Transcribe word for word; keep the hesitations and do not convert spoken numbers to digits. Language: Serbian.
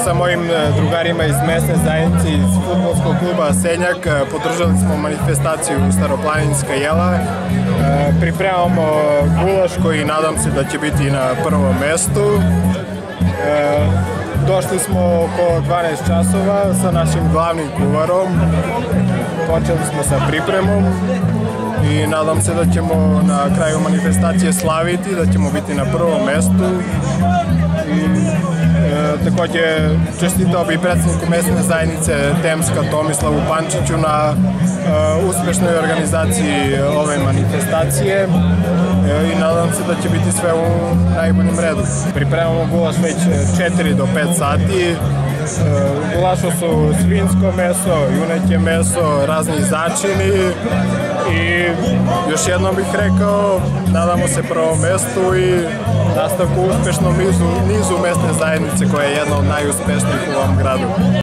sa mojim drugarima iz mesne zajednice iz fudbalskog kluba Senjak podržali smo manifestaciju Staroplaninska jela. Pripremamo gulaš koji nadam se da će biti na prvom mestu. Došli smo oko dvanaest časova sa našim glavnim kuvarom. Počeli smo sa pripremom i nadam se da ćemo na kraju manifestacije slaviti, da ćemo biti na prvom mestu. I e, takođe čestitao bi predsjedniku mesne zajednice Temska Tomislavu Pančiću na e, uspešnoj organizaciji ove manifestacije e, i nadam se da će biti sve u najboljem redu. Pripremamo gulaš već četiri do pet sati. U gulašu su svinjsko meso, juneće meso, razni začini i još jednom bih rekao, nadamo se prvom mestu i nastavku uspešnom nizu, nizu mesne zajednice koja je jedna od najuspešnijih u ovom gradu.